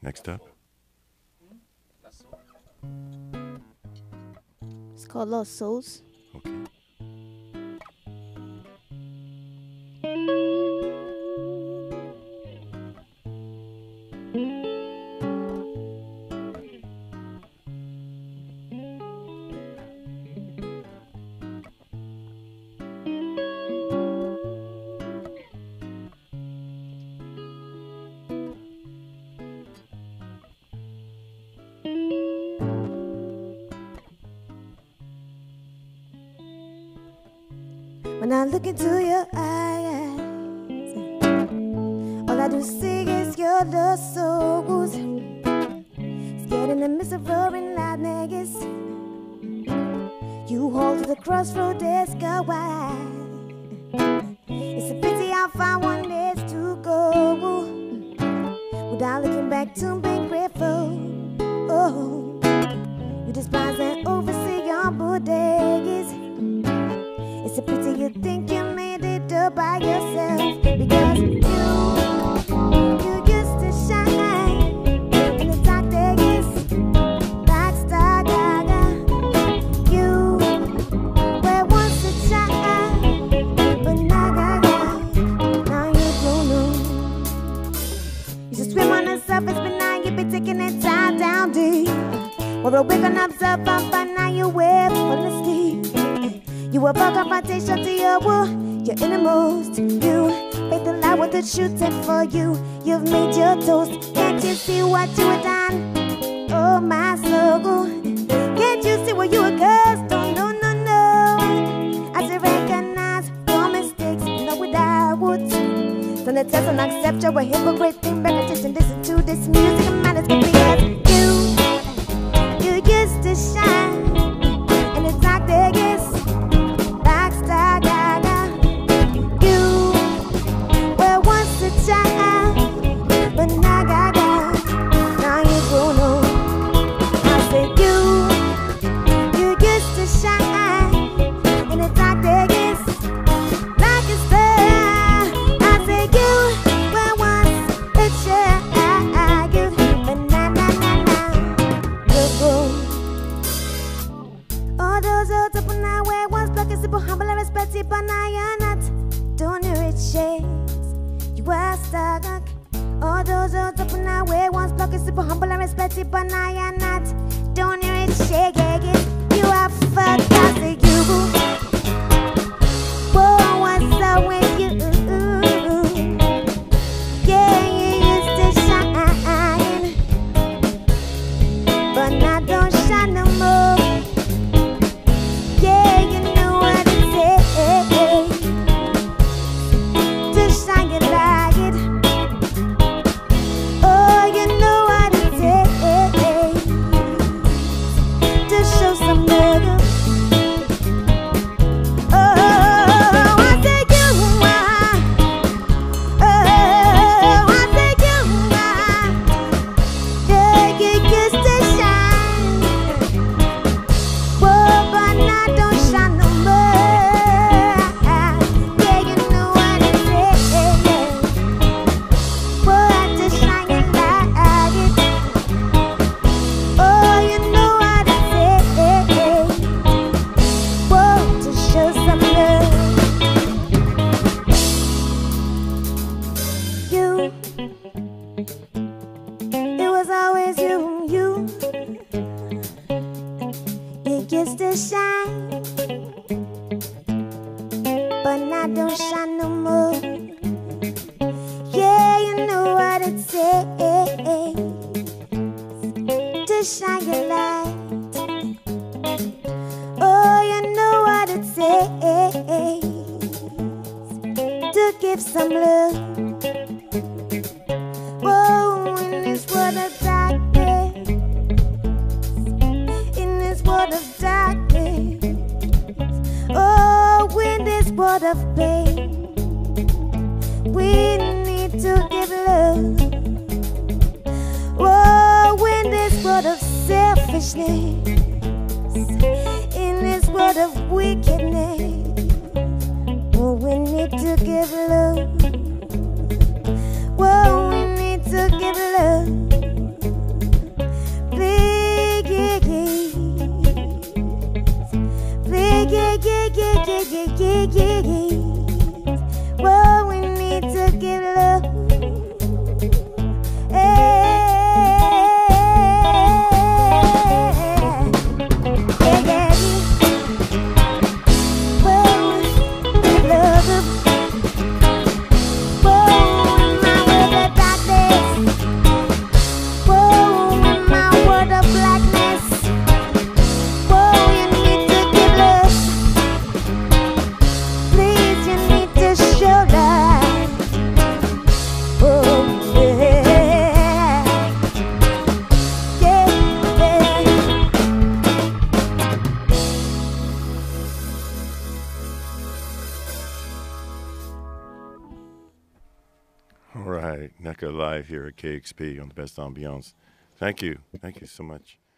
Next up. It's called Lost Souls. Okay. When I look into your eyes, all I do see is your lost souls. Scared in the midst of roaring loudness, you hold to the crossroad, desk go wide. It's a pity how far one dares to go without looking back to be grateful. Oh, you despise and oversee your bodegas. It's a pity you think you made it up by yourself, because you used to shine in the dark days, like star gaga. You were once a child, but now you don't know. You should swim on the surface, but now you be taking it down deep. Or a waking up up, but now you wear full of steam. You were a confrontation to your innermost. You made the lie with the truth set for you. You've made your toast. Can't you see what you have done? Oh, my soul. Can't you see what you were cursed? Oh, no, no, no. I should recognize your mistakes. No, without would. Stand the test and accept you're a hypocrite. Think back and just listen to this music. It matters because you used to shine in the dark days. But now you grown up. I said you used to shine in the dark days like a star. I said you were once a child, but now you're grown. All those old up and I were once plucky, simple, humble and respected, but now you're not. Don't you rich shades, you were stuck. All those old up and I were once plucky, super humble and respected, but now you're not. Don't hear it shake it. You are fucked up to you. Whoa, what's up with you? Yeah, you used to shine, but now don't shine no more. Yeah, you know what it takes to shine your light. Show some love. Oh, I said you are. Oh, I said you are. Yeah, you used to shine. Whoa, but now don't shine no more. Yeah, you know what it is. Whoa, I just shine your light. Oh, you know what it is. Show some love. You, it was always you. You used to shine, but now don't shine no more. Yeah, you know what it takes to shine your light. Oh, you know what it takes to give some love. Whoa, in this world of darkness, in this world of darkness, oh, in this world of pain, we need to give love. Whoa, in this world of selfishness, in this world of wickedness, oh, we need to give love. Whoa, we need to give love. live here at KXP on the Best Ambiance. Thank you so much.